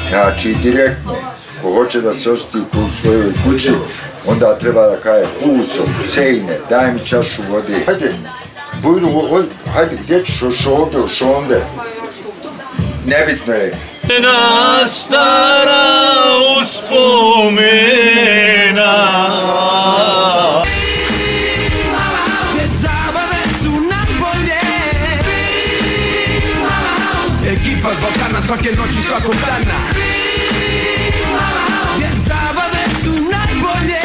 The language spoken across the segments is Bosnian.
Znači, direktno, ko hoće da se osjeti u svojoj kući, onda treba da kaje Huso, Husejne, daj mi čašu vode. Hajde, Bujru, hajde, gdje ćeš još ovdje? Nebitno je. Na stara uspomena. Zabave su najbolje. Ekipa s Balkana svake noći svakog dana. Zabave su najbolje.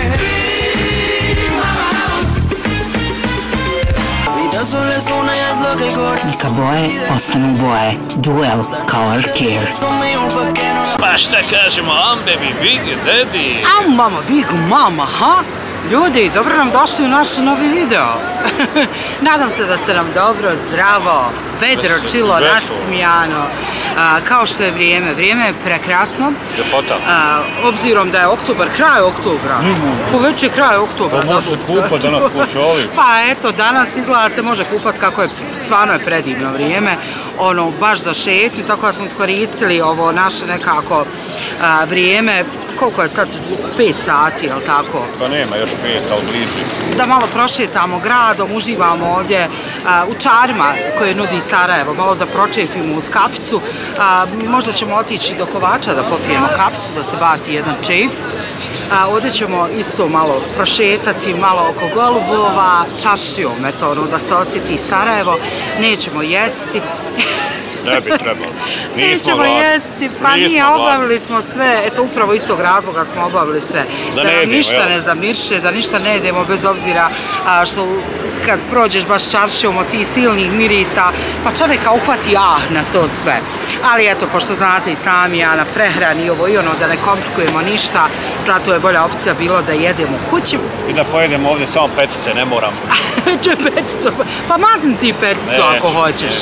Neka boje ostanu boje. Duel Color Care. Pa šta kažemo, baby, big daddy? Mama, big mama, ha? Ljudi, dobro nam došli u naš novi video. Nadam se da ste nam dobro, zdravo, vedro, čilo, nasmijano. Kao što je vrijeme. Vrijeme je prekrasno. Ljepota. Obzirom da je oktobar, kraj oktobra. Već je kraj oktobra. Pa može se kupat danas kućovi. Pa eto, danas izgleda se može kupat kako je, stvarno je predivno vrijeme. Ono, baš za šetnju, tako da smo iskoristili ovo naše nekako vrijeme. Koliko je sad? 5 sati, jel tako? Pa nema, još 5, ali bliži. Da malo prošetamo gradom, uživamo ovdje u čarima koje nudi Sarajevo, malo da pročefimo uz kaficu. Možda ćemo otići do Kovača da popijemo kaficu, da se baci jedan čef. Ovdje ćemo isto malo prošetati, malo oko golubova, čaršijom, eto, ono, da se osjeti Sarajevo. Nećemo jesti. Ne bi trebalo. Nećemo jesti, pa nije, obavili smo sve, eto upravo iz tog razloga smo obavili sve. Da nam ništa ne zamirše, da ništa ne jedemo bez obzira što kad prođeš baš čaršijom od tih silnih mirisa, pa čovjeka uhvati na to sve. Ali eto, pošto znate i sami, ja na prehrani ovo i ono, da ne komplikujemo ništa, zato je bolja opcija bilo da jedemo kući. I da pojedemo ovdje samo petice, ne moram. Če peticu, pa mazim ti peticu ako hoćeš.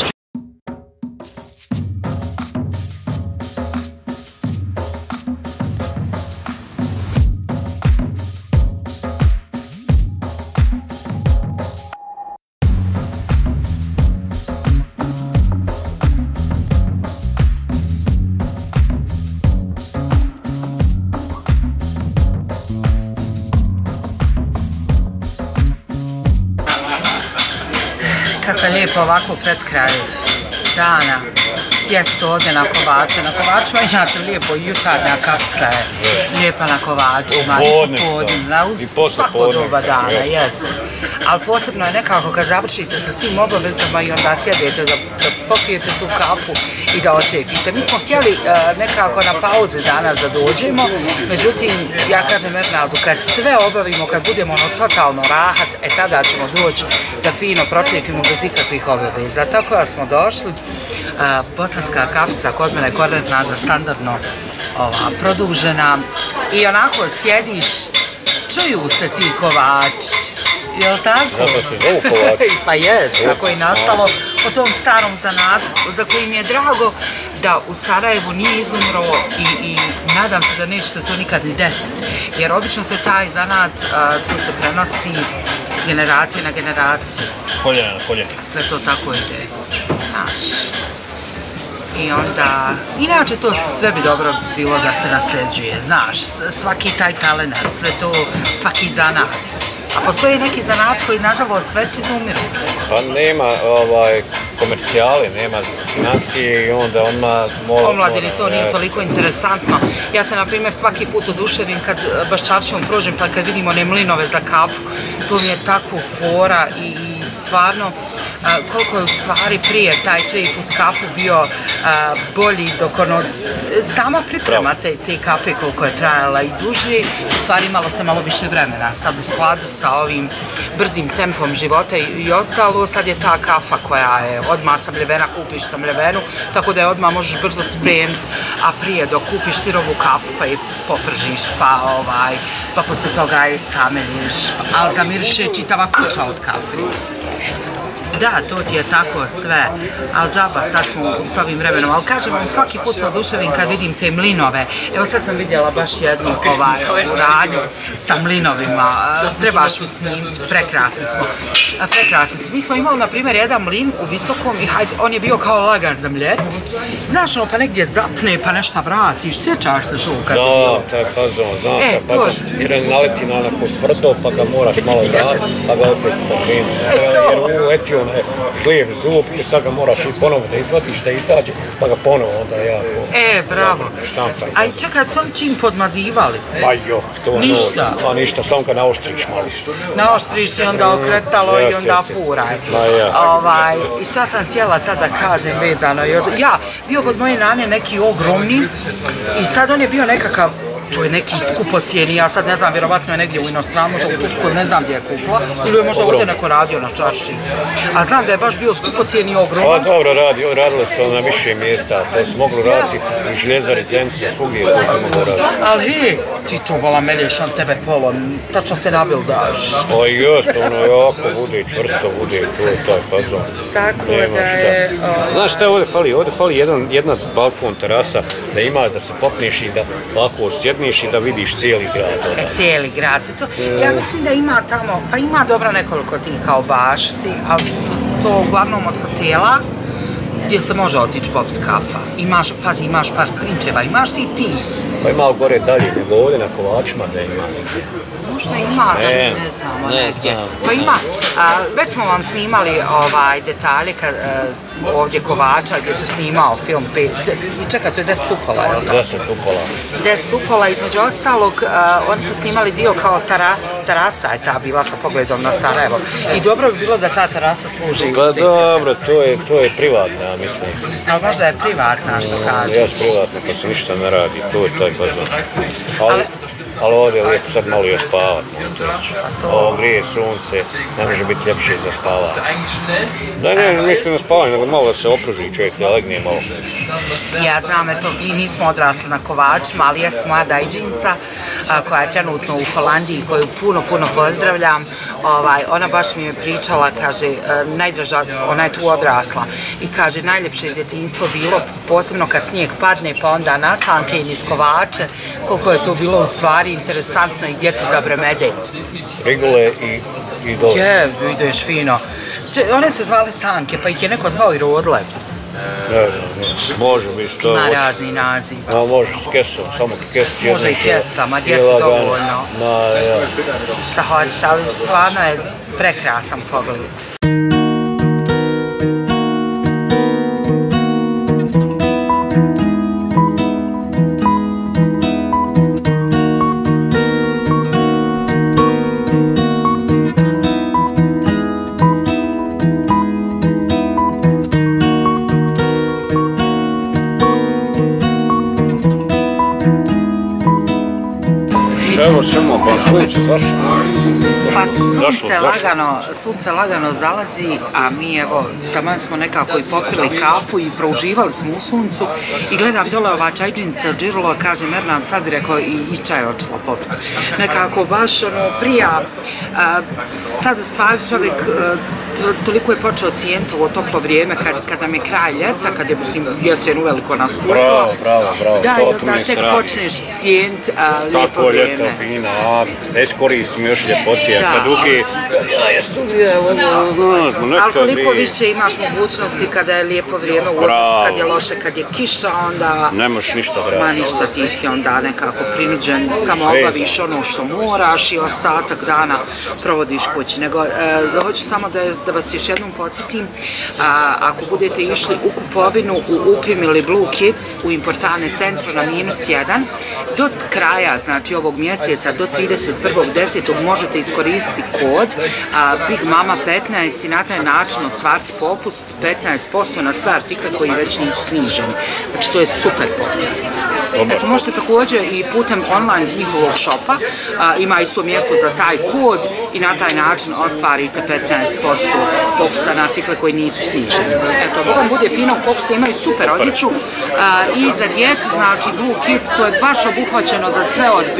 Kako je lijepo ovako pred kraj dana sjesti ovdje na Kovače. Na Kovačima inače lijepo, jutarnja kafica je lijepa na Kovačima, i popodnevna, uz svako doba dana, jest. Ali posebno je nekako kad završite sa svim obavezama i onda sjedete da popijete tu kafu i da očekite. Mi smo htjeli nekako na pauze danas da dođemo, međutim, ja kažem Ernaldu, kad sve obavimo, kad budemo totalno rahat, tada ćemo doći da fino pročekimo bez ikakvih obaveza. Tako da smo došli, bosanska kafica kod mene korektna, standardno produžena i onako sjediš, čuju se ti kovači. Jel' tako? Zato se zovu kovači. Pa jes, tako je nastalo po tom starom zanatku, za koji mi je drago da u Sarajevu nije izumro i nadam se da neće se to nikad ni desiti. Jer obično se taj zanat, tu se prenosi s generacije na generaciju. Koljena na koljena. Sve to tako ide, znaš. I onda, inače to sve bi dobro bilo da se nasljeđuje, znaš, svaki taj talenat, sve to, svaki zanat. A postoji neki zanat koji, nažalost, već izumiru. Pa nema komercijali, nema financije i onda odmah... Omladini to nije toliko interesantno. Ja se, na primjer, svaki put oduševim kad baš čaršijom prođem, pa kad vidimo one mlinove za kafu, to mi je tako fora i stvarno koliko je u stvari prije taj čef uz kafu bio bolji dok ono, sama priprema te kafe koliko je trajala i duže, u stvari imalo se malo više vremena. Sad u skladu sa ovim brzim tempom života i ostalo, sad je ta kafa koja je odmah samljevena, kupiš samljevenu, tako da je odmah možeš brzo spremiti, a prije dok kupiš sirovu kafu pa je popržiš, pa posle toga je sameljiš, ali zamiriše čitava kuća od kafe. Da, to ti je tako sve, ali džaba, sad smo s ovim vremenom, ali kažem vam, svaki put se oduševim kad vidim te mlinove. Evo sad sam vidjela baš jednu radnju sa mlinovima, trebaš mi snimiti, prekrasni smo. Prekrasni smo. Mi smo imali, na primjer, jedan mlin u Visokom i on je bio kao lagan za mljet. Znaš, ono, pa negdje zapne, pa nešto vratiš, sjećaš se tu? Da, taj fazon, znam taj fazon, jer naleti na onako tvrdo, pa ga moraš malo vratiti, pa ga opet pokrenuti. Jer uletio onaj žlijev zub i sad ga moraš i ponovo da izvatiš, da izađe, pa ga ponovo onda jako... Bravo. Štampaj. A i čekaj, su oni čim podmazivali? Pa jo, to ništa. Pa ništa, samo ga naoštriš malo. Naoštriš i onda okretalo i onda furaj. I šta sam htjela sad da kažem vezano? Ja, bio kod moje nane neki ogromni i sad on je bio nekakav, to je neki skupocijeni, ja sad ne znam, vjerovatno je negdje u inostranstvu, možda u Turskoj, ne znam gdje je kupila, ili je možda ovdje neko radio na čašći. A znam da je baš bio skupocijeni ogroman. Pa dobro, radilo se to na više mjesta, to se moglo raditi u Željezari, Zemci, svugdje to se moglo raditi. Ali hej, ti to vola melješ on tebe polon, tačno se nabildaš. Pa jest, ono jako bude, čvrsto bude, to je taj fazon. Tako da je... Znaš šta ovdje fali? Ovdje fali jedna balkon terasa da imaš, da se popneš i da lako sjedneš i da vidiš cijeli grad. Cijeli grad. Ja mislim da ima tamo, pa ima dobro nekoliko tih kao bašci, ali su to uglavnom od hotela gdje se može otići popit kafa. Imaš, pazi, imaš par klinčeva, imaš ti. Pa ima gore dalje, nego ovdje na Kovačima da ima. Možda ima, da ne znamo negdje. Pa ima, već smo vam snimali detalje ovdje Kovača gdje se snimao film i čekaj, to je 10 upola, je li tako? 10 upola. 10 upola, između ostalog, oni su snimali dio kao terasa je ta bila sa pogledom na Sarajevo. I dobro bi bilo da ta terasa služi. Pa dobro, to je privatna, mislim. Ali možda je privatna, što kažeš. Jes privatna, pa se ništa ne radi, to je taj fazon. Ali ovdje je lijepo sad malo i spavati. Ovo grije sunce, ne može biti ljepše za spavati. Da ne mislim na spavanje, nego malo da se opruži čovjek, da legne malo. Ja znam, eto, mi nismo odrasli na Kovačima, ali jes moja dajđinica koja je trenutno u Holandiji, koju puno pozdravljam. Ona baš mi je pričala, kaže, najdraža, ona je tu odrasla. I kaže, najljepše je djetinjstvo bilo, posebno kad snijeg padne, pa onda nasanke i niz Kovače, koliko je to bilo u stvari interesantno i djeci zabremede. Rigule i dole. Je, ideš fino. One se zvale sanke, pa ih je neko zvao i rodle. Ne znam, može biti to. Ima razni naziv. Može s kesom, samo kes. Može i kesam, a djeci dovoljno. Šta hoćeš, ali stvarno je prekrasan pogled. Evo samo, pa sunce zašlo. Pa sunce lagano zalazi, a mi evo, taman smo nekako i popili kafu i prouživali smo u suncu i gledam dole ova čajđinica Džirlo, kaže Mernam sad bi rekao i čaj očela popiti. Nekako baš prija, sad u stvari čovjek toliko je počeo cijeniti ovo toplo vrijeme kad nam je kraj ljeta, kad je jesen uveliko nastupila. Bravo, da, i onda tek počneš cijeniti lijepo vrijeme. Fina, već koristim još ljepotije, kad dugi, je studija, ali koliko više imaš mogućnosti kada je lijepo vrijeme, kad je loše, kad je kiša, onda... Ne možeš ništa raditi. Ma ništa, ti si onda nekako prinuđen, samo obaviš ono što moraš i ostatak dana provodiš kući. Nego, hoću samo da vas još jednom podsjetim, ako budete išli u kupovinu u Upim ili Blue Kids u Importane centru na -1, do kraja, znači ovog mjeseca, do 31.10. možete iskoristiti kod Big Mama 15 i na taj način ostvariti popust 15% na sve artikle koji već nisu sniženi. Znači to je super popust. Eto, možete također i putem online njihovog shopa, ima i svo mjesto za taj kod i na taj način ostvarite 15% popusta na artikle koji nisu sniženi. Eto, ako vam bude fino, popuste imaju super odjeću i za djecu, znači Blue Kids, to je baš obuhvaćeno za sve od beba,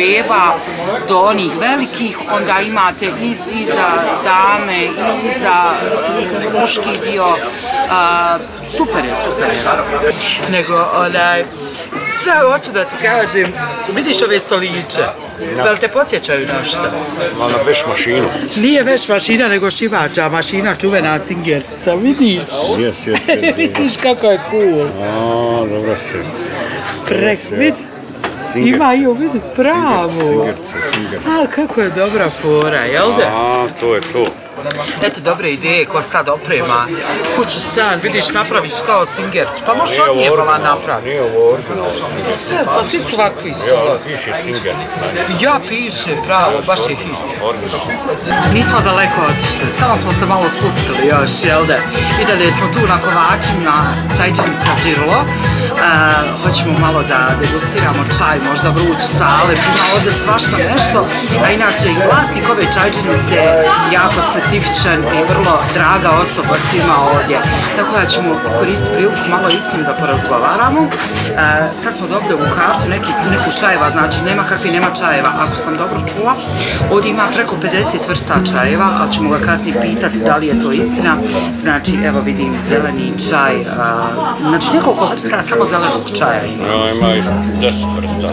pa do onih velikih, onda imate i za dame i za muški dio. Super je. Nego, sve hoću da ti kažem, vidiš ove stoliće, da li te podsjećaju nešto? Na veš mašinu. Nije veš mašina, nego šivača mašina, čuvena Singerca, vidiš? Vidiš kako je cool. Dobro si. Vidi. Ima i vidi, bravo. Kako je dobra fora, jel da? To je to. Eto dobre ideje ko sad oprema kuću, stan, vidiš, napraviš kao Singercu, pa možeš od nije bala napraviti. Nije ovo originalno. Pa svi su ovakvi stolovi. Piše Singer. Ja piše, bravo, baš je hit. Nismo daleko otišli, samo smo se malo spustili još, jel da? I dalje smo tu na Kovačima, čajčanica Džirlo. Hoćemo malo da degustiramo čaj, možda vruć salep, ima ovdje svašta nešto. A inače i vlasnik ove čajčanice je jako specifičan i vrlo draga osoba svima ovdje. Tako da ćemo iskoristiti priliku malo s njim da porazgovaramo. Sad smo dobili u kartu neku čajeva, znači nema čajeva, ako sam dobro čula. Ovdje ima preko 50 vrsta čajeva, ali ćemo ga kasnije pitati da li je to istina. Znači, evo vidim zeleni čaj, znači nekoliko vrsta, samo zelenog čaja ima. Ima i 10 vrsta.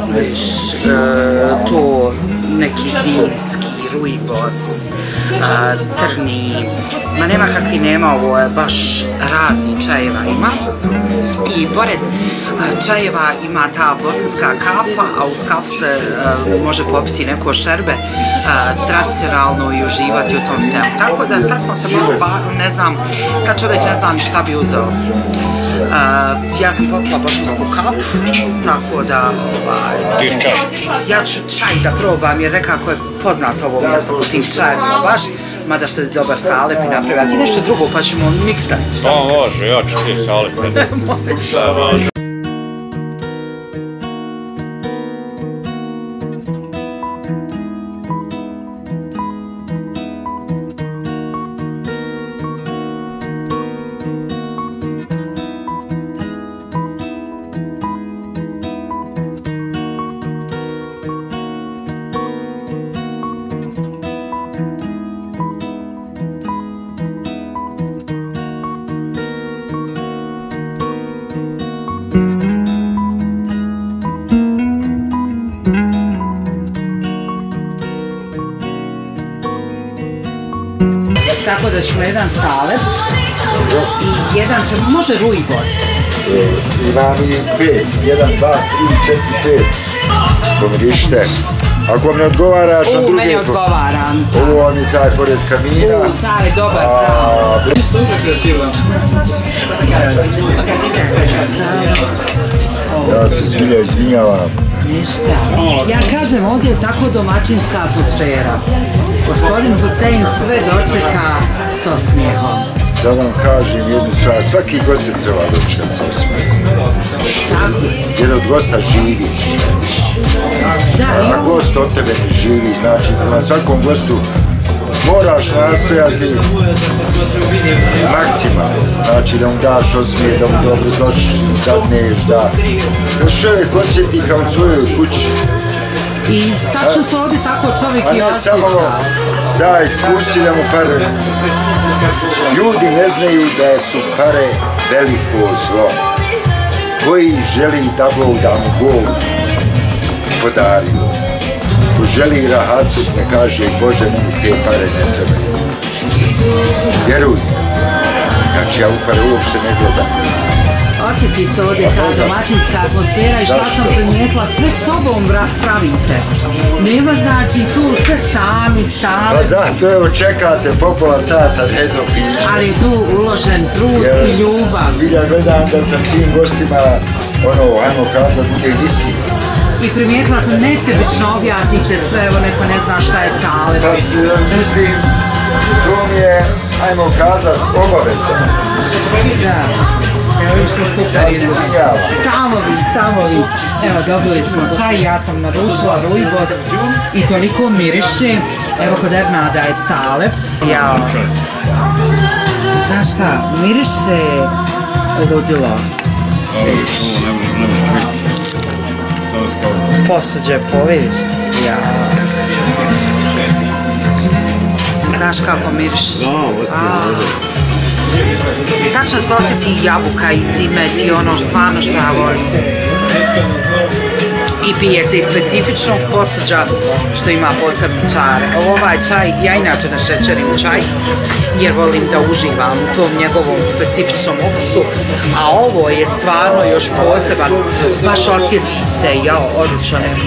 To neki zimski, rujbos, crni, ma nema kakvi nema, ovo je baš razni čajeva ima. I pored čajeva ima ta bosanska kafa, a uz kafu se može popiti neko šerbe tradicionalno i uživati u tom selu. Tako da sad smo se malo ne znam, sad čovjek ne znam šta bi uzeo. Ja sam popila bosansku kafu, tako da ja ću čaj da probam jer nekako je poznato ovo mjesto po tim čajevima baš, mada se dobar salep i napravi, a ti nešto drugo pa ćemo miksati. Može, ja ću ti salep. Može. Tako da ćemo jedan salep i jedan ćemo, može rujbos. Imam i 5, 1, 2, 3, 4, 5. Pomirište. Ako vam ne odgovaraš na druge... Meni odgovara. Ovo vam je taj pored kamina. Taj je dobar, bravo. Isto uvijek krasivo. Ja se zbilja izvinjavam. Ništa. Ja kažem, ovdje je tako domaćinska atmosfera. Gospodin Husein sve dočeka s osmijehom. Da vam kažem jednu stvar, svaki gost se treba dočekati s osmijehom. Tako. Jer od gosta živi. A gost od tebe ne živi, znači prema svakom gostu moraš nastojati maksimalno. Znači da mu daš osmijeh, da mu dobro dadneš, da čovjek osjeti kao u svojoj kući. I tačno se ovdje tako čovjek i osjeća. A ne samo daj, spusti da mu pare. Ljudi ne znaju da su pare veliko zlo. Koji želi da mu Bog podario. Ko želi rahatu, ne kaže Bože, meni te pare ne trebaju. Vjeruj. Znači ja u pare uopšte ne gledam. Osjeti se ovdje ta domaćinska atmosfera i šta sam primijetila, sve sobom pravite. Nema znači tu sve sami. Pa zato evo čekate po pola sata redno piće. Ali je tu uložen trud i ljubav. Zbilja gledam da sa svim gostima, hajmo kazat, bude isti. I primijetila sam, nesebično objasnite sve, evo neko ne zna šta je salep. Pa mislim, to mi je, hajmo kazat, obaveza. Da. Evo što super izgleda. Samo vi. Evo dobili smo čaj, ja sam naručila rujbos i toliko miriše. Evo kod Ernada je salep. Jao. Znaš šta, miriše ludilo. Posuđe, povidiš. Ja. Znaš kako miriši? Tačno se osjeti i jabuka i cimet i ono stvarno što ja volim. I pije se iz specifičnog posuđa što ima posebni čar. Ovaj čaj, ja inače ne šećerim čaj jer volim da uživam u tom njegovom specifičnom okusu, a ovo je stvarno još poseban, baš osjeti se, jao, odlično je.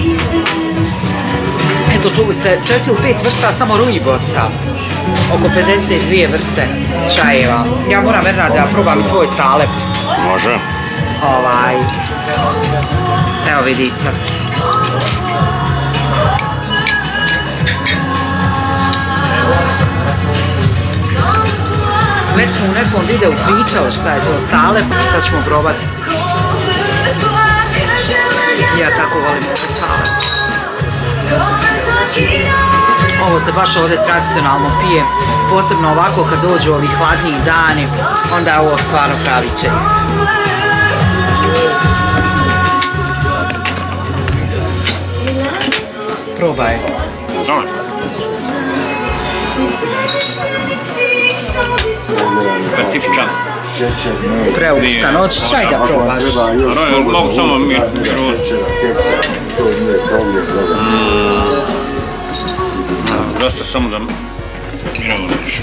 Eto, čuli ste 4 ili 5 vrsta samo rujbosa, oko 52 vrste čajeva. Ja moram, Bernarde, da probam i tvoj salep. Može. Evo vidite. Već smo u nekom videu pričali šta je to salep, sad ćemo probati. Ja tako volim ovaj salep. Ovo se baš ovdje tradicionalno pije, posebno ovako kad dođu ovi hladniji dani, onda je ovo stvarno pravi čaj. Probaj. Specifičan. Preukusan, hoćeš čaj da probaš? Mogu samo mir. Dosta samo da miramo nešto.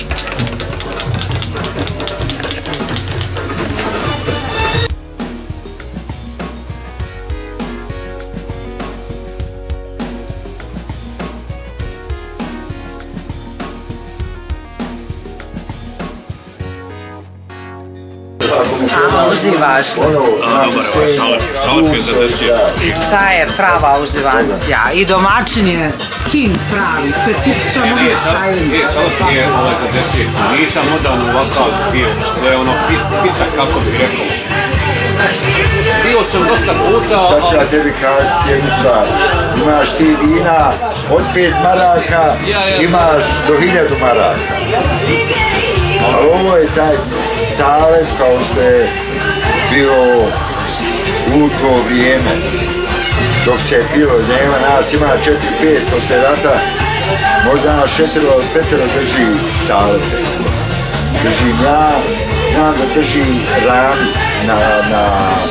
Uživaš li? Dobar, salep je za 10. Čaj je prava uživancija i domaćin je king pravi, specifičan uvijek styling. Salep je za 10. Nisam odavno ovakav bio, da je ono pita kako bi rekao. Bio sam dosta puta... Sad ću ja tebi kazati jednu stvar. Imaš ti vina od 5 maraka, imaš do 1000 maraka. Ali ovo je taj salep kao što je bio u to vrijeme. Dok se je pilo, nema nas, ima 4-5 posle rata, možda nas 4-5 drži salepe. Držim ja, znam da drži Rams na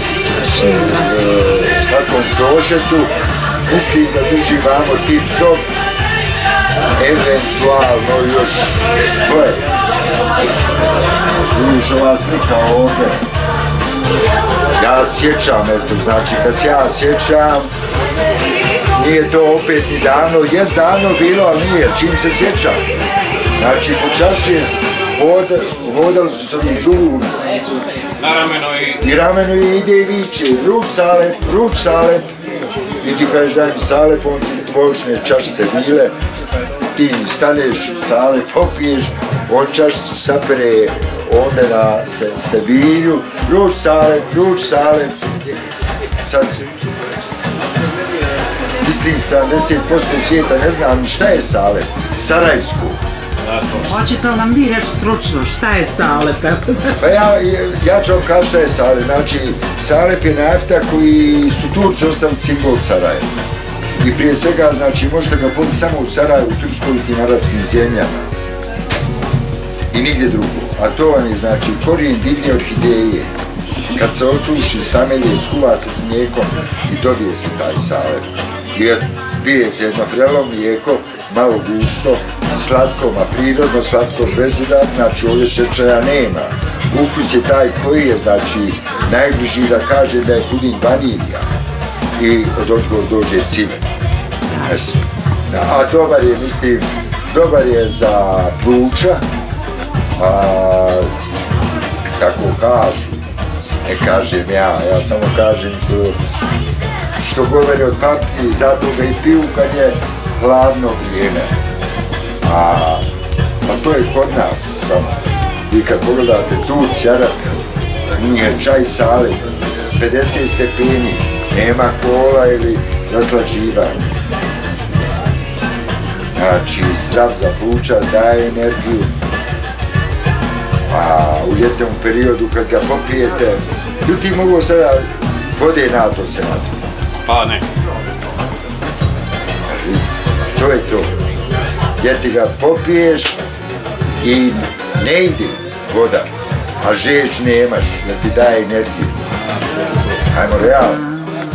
slatkom krošetu, mislim da drži vamo tip top, eventualno još koje. Vidiš ova slika ovdje. Ja sjećam, eto, znači kad se ja sjećam, nije to opet ni davno, jest davno bilo, ali nije, čim se sjećam. Znači, po čaši hodali su se u džunu. I rameno ide i viče, ruč salep. I ti kažeš daj mi salep, on ti dvočne čašice bile. Ti staneš, salep popiješ, on čašicu sapere ovdje na sebilju. Ruč salep. Sad, mislim 70% svijeta ne znam ni šta je salep. Sarajevsku. Hoćete li nam vi reći stručno šta je salep? Pa ja ću vam kaži šta je salep. Znači, salep je napitak koji su Turci ostavili simbol Sarajeva. I prije svega, znači, možete ga popiti samo u Sarajevu, u Turskoj i tim arapskim zemljama. I nigdje drugo. A to vam je, znači, korijen divlje orhideje. Kad se osuši, samelje, skuva se s mlijekom i dobije se taj salep. I pijete jedno vrelo mlijeko, malo gusto, slatko, ma prirodno slatko, bez dodatka, znači ovdje šećera nema. Ukus je taj koji je, znači, najbliži da kaže da je puding vanilija. I od ozgor dođe cimet. A dobar je, mislim, dobar je za pluća, kako kažu, ne kažem ja samo kažem što govore od papki, zato ga i piju kad je hladno vrijeme. Pa to je kod nas samo. Vi kad pogledate Turci, Arapi, njih je čaj salep, 50 stepeni, nema kola ili raslađivanja. Znači, zdrav za pluća, daje energiju. A u ljetnom periodu kad ga popijete, ljudi mogu sada vode na to se nato. Pa ne. to je to. Gdje ti ga popiješ i ne ide voda, a žeđ nemaš, da ti daje energiju. Ajmo realno.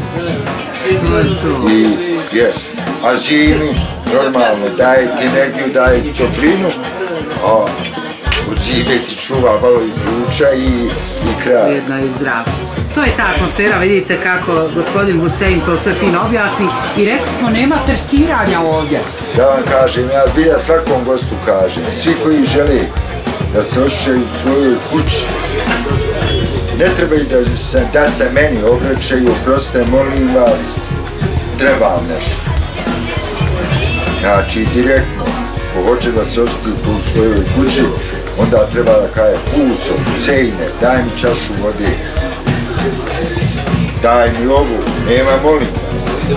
I jes, a zimi normalno daje ti energiju, daje ti toplinu, a u zime ti čuva malo i pluća i kraj. Ujedno i zdravo. To je ta atmosfera, vidite kako gospodin Husein to sve fino objasni i rekli smo nema persiranja ovdje. Ja vam kažem, ja zbilja svakom gostu kažem, svi koji žele da se osjećaju u svojoj kući, ne trebaju da se meni obraćaju, oprostite, molim vas, treba vam nešto. Znači, direktno, ko hoće da se osjeti u svojoj kući, onda treba da kaje Huso, Huseine, daj mi čašu vode, daj mi ovu, nema molim vas.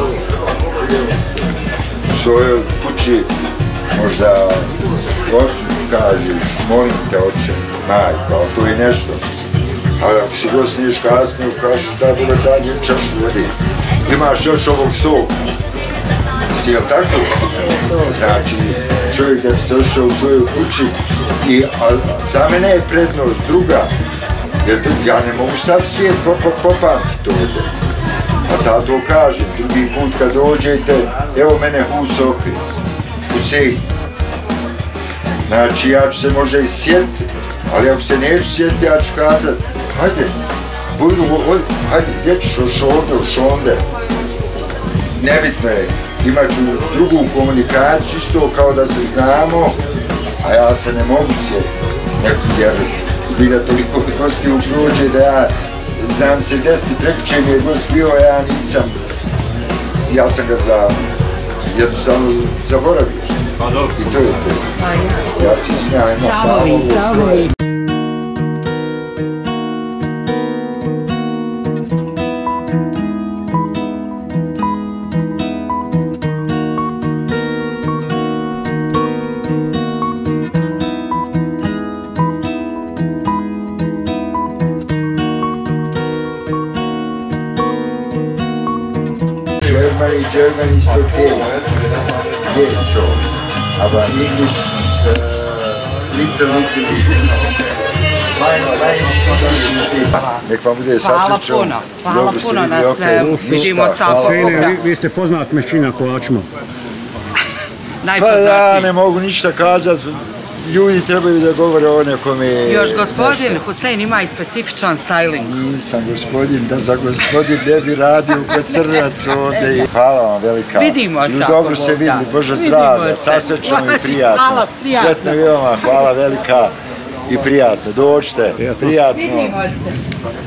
U svojoj kući možda ocu kažeš, molim te oče, majka, ali to je nešto. Ali ako si gostniješ kasnije, kažeš da bude dalje čašu vode. Imaš još ovog soka. Si jel tako? Znači, čovjek da bi se ošao u svojoj kući i za mene je prednost druga. Jer ja ne mogu sav svijet popamtiti ovdje. A sad to kažem, drugi put kad dođete, evo mene Huso opet, Husein. Znači ja ću se možda i sjetiti, ali ako se neću sjetiti, ja ću kazat, hajde, bujru, hajde, gdje ćeš šonde. Nebitno je, imat ću drugu komunikaciju, isto kao da se znamo, a ja se ne mogu sjetiti, jer zbilja toliko gostiju prođe da ja znam se desiti, prekriče mi je gost bio, ja sam ga jednostavno zaboravio. I to je to. Ja se izvinjavam. Samo vi. German is okay. Yeah, sure. Aber English, little. Nek vam bude sasrećom. Hvala puno na sve. Vidimo sa Huseine, vi ste poznat mešćina kovačima. Pa ja ne mogu ništa kazati. Ljudi trebaju da govore o nekome... Još gospodin Husein ima i specifičan styling. Nisam gospodin, da za gospodin ne bi radio kod crnac ovdje. Hvala vam velika. Vidimo se. Dobro se vidjeli, Bože zdravlja, sasrećno i prijatno. Hvala, prijatno. Sretno i vama, hvala velika i prijatno. Dođite, prijatno. Vidimo se.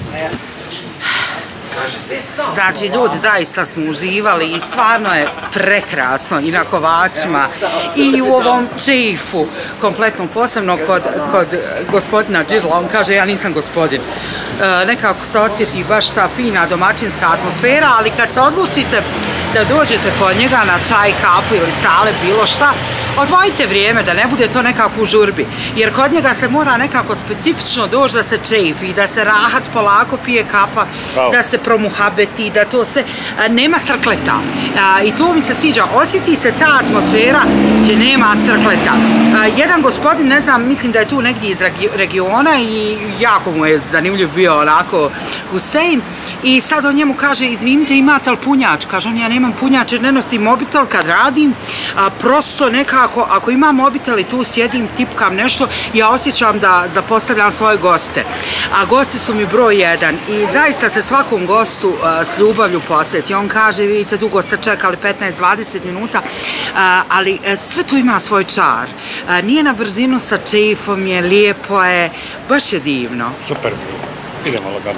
Znači, ljudi, zaista smo uživali i stvarno je prekrasno i na kovačima i u ovom čeifu, kompletno posebno kod gospodina Džidla, on kaže ja nisam gospodin. Nekako se osjeti baš ta fina domaćinska atmosfera, ali kad se odlučite da dođete kod njega na čaj, kafu ili sale, bilo šta, odvojite vrijeme da ne bude to nekako u žurbi, jer kod njega se mora nekako specifično doći da se čeifi, da se rahat polako pije kafa, da se promuhabeti, da to se nema srkleta. I to mi se sviđa, osjeti se ta atmosfera gdje nema srkleta. Jedan gospodin, ne znam, mislim da je tu negdje iz regiona i jako mu je zanimljiv bio onako Husein i sad on njemu kaže, izvinite, imate li punjač? Kaže on, ja nemam punjač jer ne nosim mobitel kad radim, prosto nekako, ako imam mobitel i tu sjedim, tipkam nešto, ja osjećam da zapostavljam svoje goste. A gosti su mi broj 1 i zaista se svakom gostu s ljubavlju posjeti. On kaže, vidite, dugo ste čekali 15-20 minuta, ali sve tu ima svoj čar. Nije na brzinu sa čeifom, je lijepo je, baš je divno. Super, idemo lagano.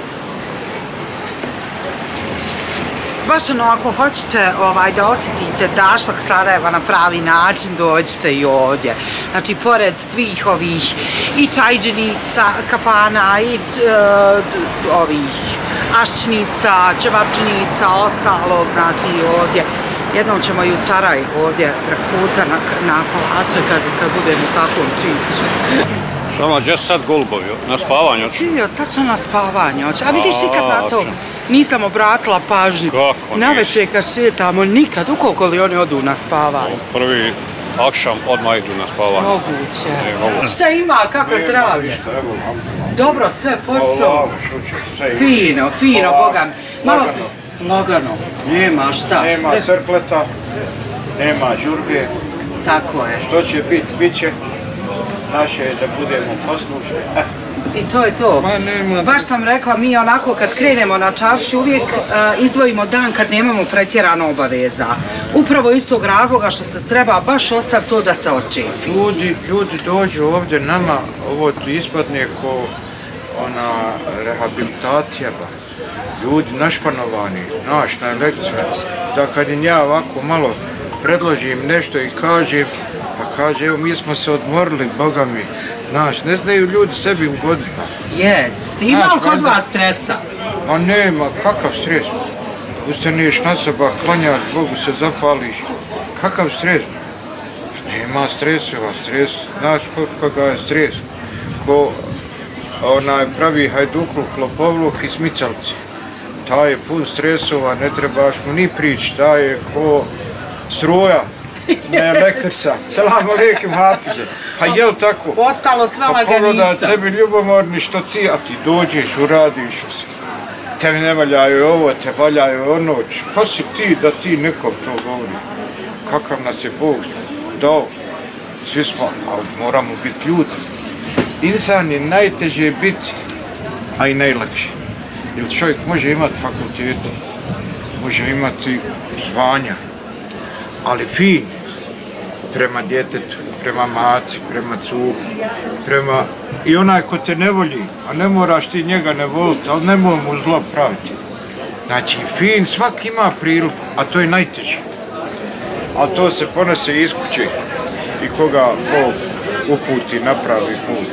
Baš ono, ako hoćete da osjetite dašlak Sarajeva na pravi način, dođite i ovdje. Znači, pored svih ovih i čajđenica, kafana, i ovih aščnica, čevapčinica, osalog, znači ovdje. Jednom ćemo i u Saraj ovdje preko puta na kolače kad budemo u kakvom čiću. Samo, gdje su sad golubovi? Na spavanju? Ciljo, tačno na spavanju. A vidiš ikad na to? nisam obratila pažnju. Kako Navečer kad šetamo, nikad, ukoliko li oni odu na spavanje? Prvi akšam odmah idu na spavanje. Moguće. Šta ima, kako zdravlje? Dobro, sve posao. Fino, Boga mi. Malo lagano. Nema šta. Nema crpleta, nema žurbe. Tako je. Što će biti, bit će. Naše je da budemo poslušni. I to je to. Baš sam rekla, mi onako kad krenemo na čaršiju uvijek izdvojimo dan kad nemamo pretjerano obaveza. Upravo iz tog razloga što se treba baš ostaviti to da se očisti. Ljudi dođu ovdje nama, ovo ispadne ko ona rehabilitacija. Ljudi našpanovani, na lekcija. Da kad im ja ovako malo predložim nešto i kažem, pa kaže, evo mi smo se odmorili, Boga mi. Znaš, ne znaju ljudi sebi ugoditi. Jest, ima li kod vas stresa? Ma nema, kakav stres? Ustaneš na sabah, klanjaš, Bogu se zafališ. Kakav stres? Nema stresova, stres, znaš koga je stres? Ko onaj pravi hajdukluk, lopovluk i smicalci. Taj je pun stresova, ne trebaš mu ni prići, taj je ko struja. Ne elektrisa. Selam alejkum hafize. Pa jel tako? Ostalo sva laganica. Pa pogledaj, tebi ljubomorni što ti, a ti dođeš, uradiš se. Tebi ne valjaju ovo, te valjaju ono. Ko si ti da ti nekom to govori? Kakav nas je Bog dao? Svi smo, ali moramo biti ljudi. Insan je najteže biti, a i najlakše. Jer čovjek može imati fakultete, može imati zvanja, ali fin prema djetetu, prema maci, prema cugu, prema... I onaj ko te ne volji, a ne moraš ti njega ne voliti, ali ne mora mu zlo praviti. Znači, fin, svak ima priliku, a to je najteže. A to se ponese iz kuće i koga Bog uputi, napravi put.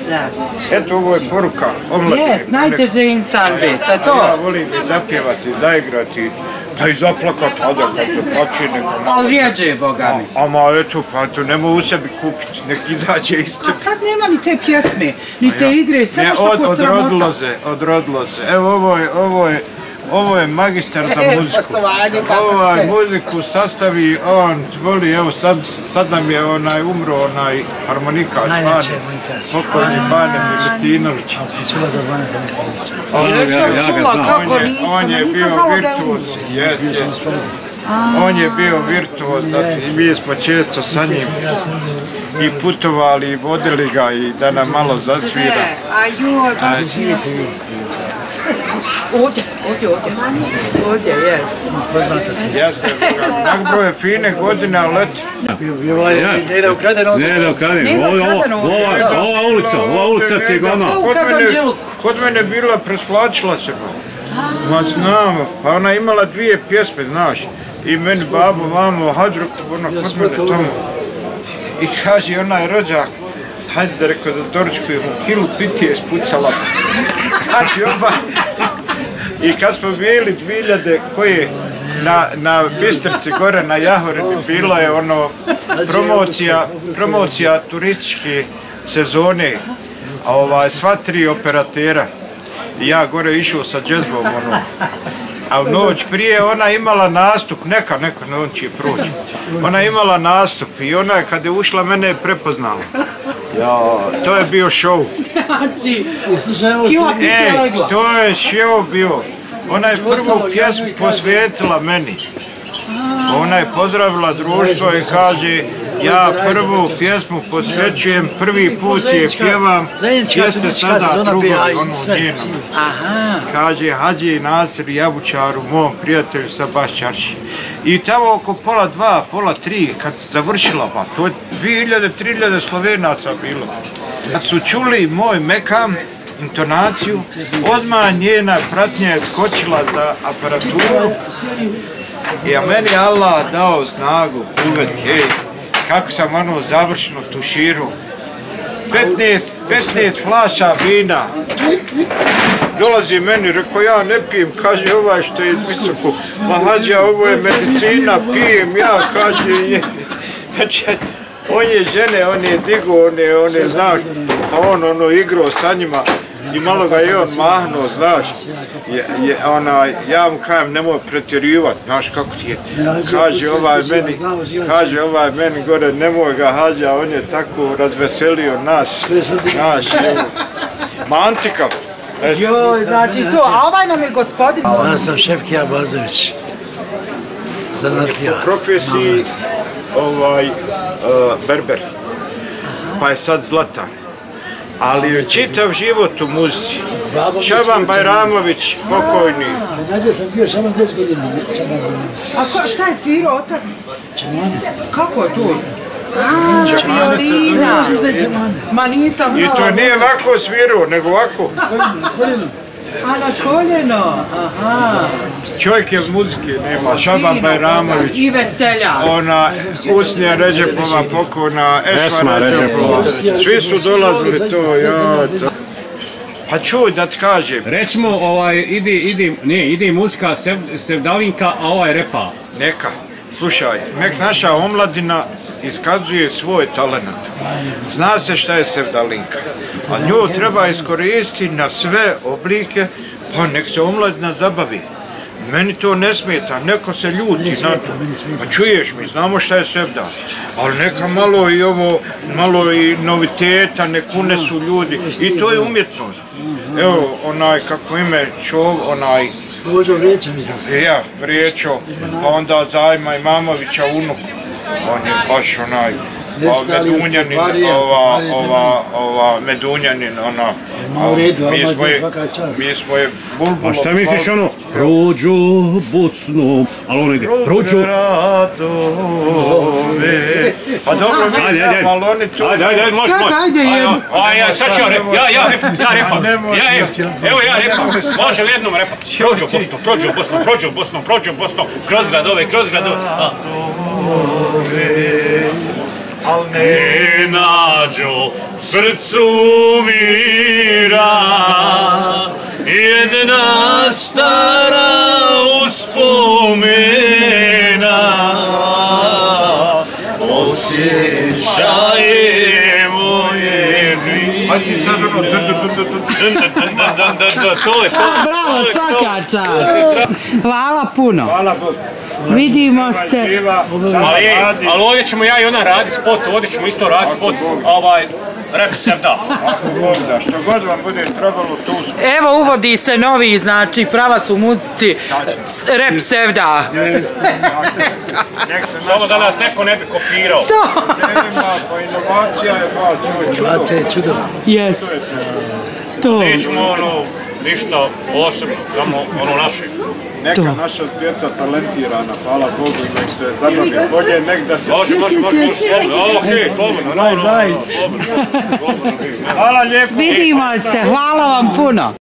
Eto, ovo je poruka omladine. Jes, najteže insan biti, to je to. Ja volim i zapjevati, zaigrati, pa i zaplakati, a da kad se plaći neka... Ali rijeđe, Boga mi. Ama eto, pa to nema u sebi kupiti, nek izađe isto. A sad nema ni te pjesme, ni te igre, sve nešto ko sramota. Odrodilo se. Evo, ovo je magistar za muziku. Muziku sastavi, on voli, evo sad nam je umro harmonikaš, pokojni Bane Milutinović. Ako si čula za Bane Milutinovića? Jesam čula, kako nisam znala da je umro. On je bio virtuoz, mi smo često sa njim i putovali i vodili ga i da nam malo zasvira. Ovdje, jes. Jeste, nakbro je fine godine, ali leti. Ne ide ukradeno? Ne ide ukradeno. Ova ulica ti goma. Kod mene bila, presvlačila se. Ma znam, pa ona imala 2 pjesme, znaš. I meni babo, mamo, Hadžruku, ono kod mene tamo. I kaže onaj rođak, hajde da rekao da doručkujemo, kilu pitije spucala. Znači oba. I kad smo bili 2000 koje na Bistrici gore na Jahorini bilo je ono promocija turističke sezone, sva 3 operatera. I ja gore išao sa džezbom ono. A u noć prije ona imala nastup, neka noć je proći. Ona imala nastup i ona kad je ušla mene je prepoznala. To je bio show. Znači, kila ti te legla. To je show bio. Ona je prvu pjesmu posvetila meni. Ona je pozdravila društvo i kaže, ja prvu pjesmu posvećujem, prvi put je pjevam, jeste sada druga, ono njenom. Kaže, Hadži Nasir Jabučaru, mom prijatelju sa baš čarši. I tamo oko pola 2, pola 3, kad završila, pa to je 2000-3000 Slovenaca bilo. Kad su čuli moj mekam, intonaciju, odmah njena pratnja je skočila za aparaturu. I meni je Allah dao snagu, kuvet, kako sam ono završeno tuširu. 15 flaša vina. Dolazi meni, rekao ja ne pijem, kaže ovaj što je visoko. Ma Hadža, ovo je medicina, pijem ja, kaže. Znači, on je žene, on je digo, on je, znaš, pa on igrao sa njima. i malo ga je on mahnuo, znaš. Ja mu kajem, nemoj pretjerivati, znaš kako ti je. Kaže ovaj meni gore, nemoj ga hađa, on je tako razveselio nas, znaš, mantika. Joj, znači to, a ovaj nam je gospodin. Ja sam Šefkija Bazović, zanatija. Po profesiji berber, pa je sad zlatar. Ali je čitav život u muzici. Šaban Bajramović, pokojni. Nađe sam bio Šaban 10 godina. A šta je svirao otac? Čemane. Kako je to? Violina. Ma nisam znala. I to nije ovako svirao, nego ovako. Koljeno. A na koljeno, aha. Čovjek je muzike, nema. Šaban Bajramović. I veselja. Ona Usnija Ređepova, pokojna Esma Ređepova. Svi su dolazili to, ja. Pa čuj da ti kažem. Recimo, ide muzika Sevdalinka, a ovaj repa. Neka, slušaj, nek naša omladina iskazuje svoj talent. Zna se šta je Sevdalinka, a nju treba iskoristiti na sve oblike, pa nek se omladina zabavi. Meni to ne smeta, neko se ljuti na to. Pa čuješ, mi znamo šta je Sevda, ali neka malo i noviteta, nek unesu ljudi. I to je umjetnost. Evo, kako ime Božo Vrijeća, mislim. Ja, Vrijećo, pa onda Zajma Imamovića unuk. On je baš Medunjanin, Medunjanin, mi smo je bulbulo... A šta misliš prođu Bosnu, ali ono ide, prođu... Pa dobro, vidim, ali oni tu... Ajde, može. Sad ću ja repam. Evo ja repam, može li jednom repam? Prođu Bosnu, kroz gradove. Al ne nađu srcu mira, jedna stara uspomena, osjećaje moje A ti sad to je to. Bravo, svaka čast. Hvala puno. Hvala Bogu. Vidimo se. Ali ovdje ćemo ja i ona raditi spot, ovdje ćemo isto raditi spot, rep Sevda. Ako Bog da, što god vam bude trebalo, tu smo. Evo uvodi se novi, znači, pravac u muzici, rep Sevda. Samo da nas neko ne bi kopirao. Pa inovacija je vas, Inovacija je čudo. Jest. To. Nećemo ništa posebno, samo naše. Neka naša djeca talentirana, hvala Bogu, i nek se zabavi bolje, nek da se... Može, slobodno. Hvala lijepo. Vidimo se, hvala vam puno.